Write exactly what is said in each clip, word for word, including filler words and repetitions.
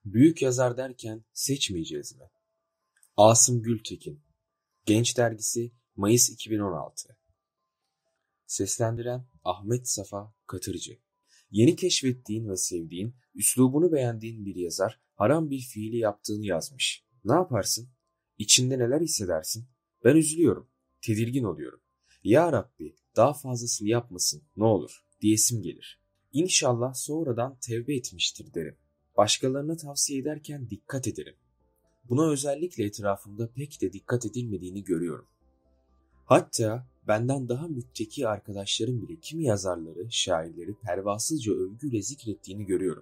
Büyük yazar derken seçmeyeceğiz mi? Asım Gültekin, Genç Dergisi, Mayıs iki bin on altı. Seslendiren Ahmet Safa Katırcı. Yeni keşfettiğin ve sevdiğin, üslubunu beğendiğin bir yazar haram bir fiili yaptığını yazmış. Ne yaparsın? İçinde neler hissedersin? Ben üzülüyorum, tedirgin oluyorum. Ya Rabbi, daha fazlasını yapmasın, ne olur diyesim gelir. İnşallah sonradan tevbe etmiştir derim. Başkalarına tavsiye ederken dikkat ederim. Buna özellikle etrafımda pek de dikkat edilmediğini görüyorum. Hatta benden daha mütteki arkadaşlarım bile kimi yazarları, şairleri pervasızca övgüyle zikrettiğini görüyorum.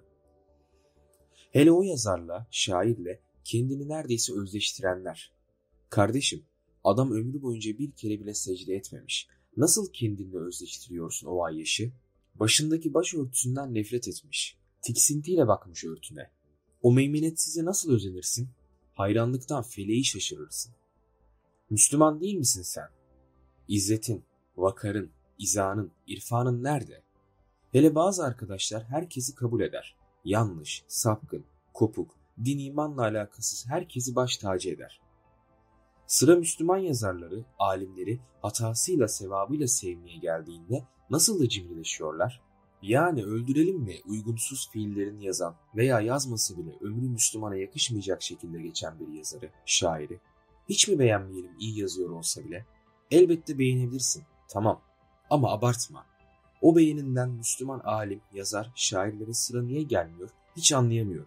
Hele o yazarla, şairle kendini neredeyse özleştirenler. Kardeşim, adam ömrü boyunca bir kere bile secde etmemiş. Nasıl kendinle özleştiriyorsun o ay yaşı? Başındaki başörtüsünden nefret etmiş. Tiksintiyle bakmış örtüne. O meymenetsize nasıl özenirsin? Hayranlıktan feleği şaşırırsın. Müslüman değil misin sen? İzzetin, vakarın, izanın, irfanın nerede? Hele bazı arkadaşlar herkesi kabul eder. Yanlış, sapkın, kopuk, din imanla alakasız herkesi baş tacı eder. Sıra Müslüman yazarları, alimleri hatasıyla sevabıyla sevmeye geldiğinde nasıl da cimrileşiyorlar? Yani öldürelim mi uygunsuz fiillerini yazan veya yazması bile ömrü Müslümana yakışmayacak şekilde geçen bir yazarı, şairi? Hiç mi beğenmeyelim iyi yazıyor olsa bile? Elbette beğenebilirsin, tamam, ama abartma. O beğeninden Müslüman alim, yazar, şairlerin sıra niye gelmiyor hiç anlayamıyorum.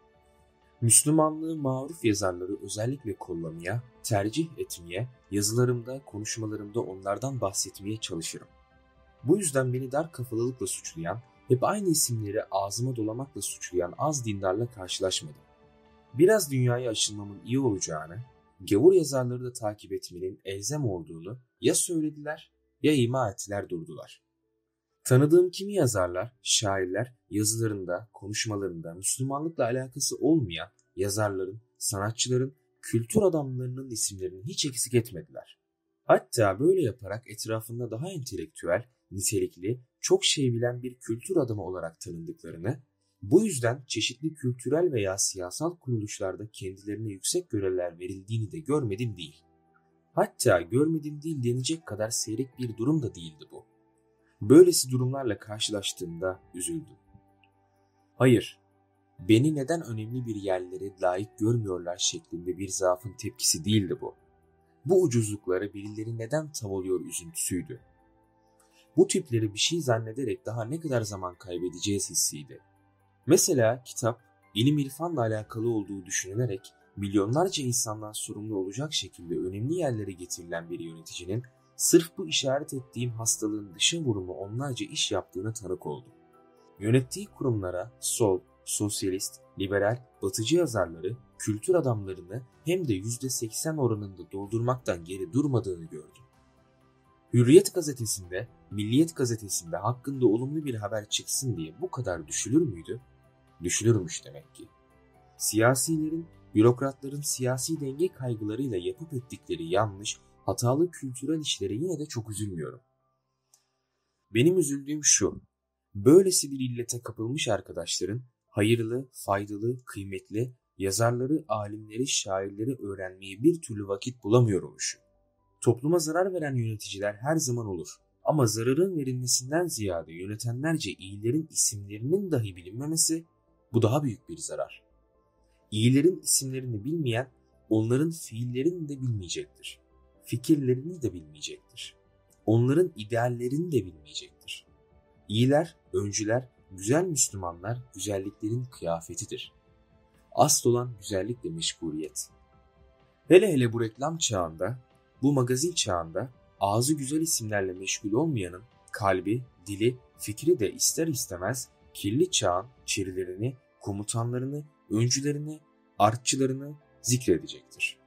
Müslümanlığı mağruf yazarları özellikle kollamaya, tercih etmeye, yazılarımda, konuşmalarımda onlardan bahsetmeye çalışırım. Bu yüzden beni dar kafalılıkla suçlayan, hep aynı isimleri ağzıma dolamakla suçlayan az dindarla karşılaşmadım. Biraz dünyaya açılmamın iyi olacağını, gavur yazarları da takip etmenin elzem olduğunu ya söylediler ya ima ettiler durdular. Tanıdığım kimi yazarlar, şairler yazılarında, konuşmalarında Müslümanlıkla alakası olmayan yazarların, sanatçıların, kültür adamlarının isimlerini hiç eksik etmediler. Hatta böyle yaparak etrafında daha entelektüel, nitelikli, çok şey bilen bir kültür adamı olarak tanındıklarını, bu yüzden çeşitli kültürel veya siyasal kuruluşlarda kendilerine yüksek görevler verildiğini de görmedim değil. Hatta görmedim değil denecek kadar seyrek bir durum da değildi bu. Böylesi durumlarla karşılaştığımda üzüldüm. Hayır, beni neden önemli bir yerlere layık görmüyorlar şeklinde bir zaafın tepkisi değildi bu. Bu ucuzluklara birileri neden tav oluyor üzüntüsüydü. Bu tipleri bir şey zannederek daha ne kadar zaman kaybedeceğiz hissiydi. Mesela kitap, ilim irfanla alakalı olduğu düşünülerek milyonlarca insandan sorumlu olacak şekilde önemli yerlere getirilen bir yöneticinin sırf bu işaret ettiğim hastalığın dışa vurumu onlarca iş yaptığına tanık oldum. Yönettiği kurumlara sol, sosyalist, liberal, batıcı yazarları, kültür adamlarını hem de yüzde seksen oranında doldurmaktan geri durmadığını gördüm. Hürriyet gazetesinde, Milliyet gazetesinde hakkında olumlu bir haber çıksın diye bu kadar düşülür müydü? Düşülürmüş demek ki. Siyasilerin, bürokratların siyasi denge kaygılarıyla yapıp ettikleri yanlış, hatalı kültürel işlere yine de çok üzülmüyorum. Benim üzüldüğüm şu, böylesi bir illete kapılmış arkadaşların hayırlı, faydalı, kıymetli, yazarları, alimleri, şairleri öğrenmeye bir türlü vakit bulamıyor oluşu. Topluma zarar veren yöneticiler her zaman olur. Ama zararın verilmesinden ziyade yönetenlerce iyilerin isimlerinin dahi bilinmemesi, bu daha büyük bir zarar. İyilerin isimlerini bilmeyen, onların fiillerini de bilmeyecektir. Fikirlerini de bilmeyecektir. Onların ideallerini de bilmeyecektir. İyiler, öncüler, güzel Müslümanlar güzelliklerin kıyafetidir. Asıl olan güzellikle meşguliyet. Hele hele bu reklam çağında, bu magazin çağında ağzı güzel isimlerle meşgul olmayanın kalbi, dili, fikri de ister istemez kirli çağın çerilerini, komutanlarını, öncülerini, artçılarını zikredecektir.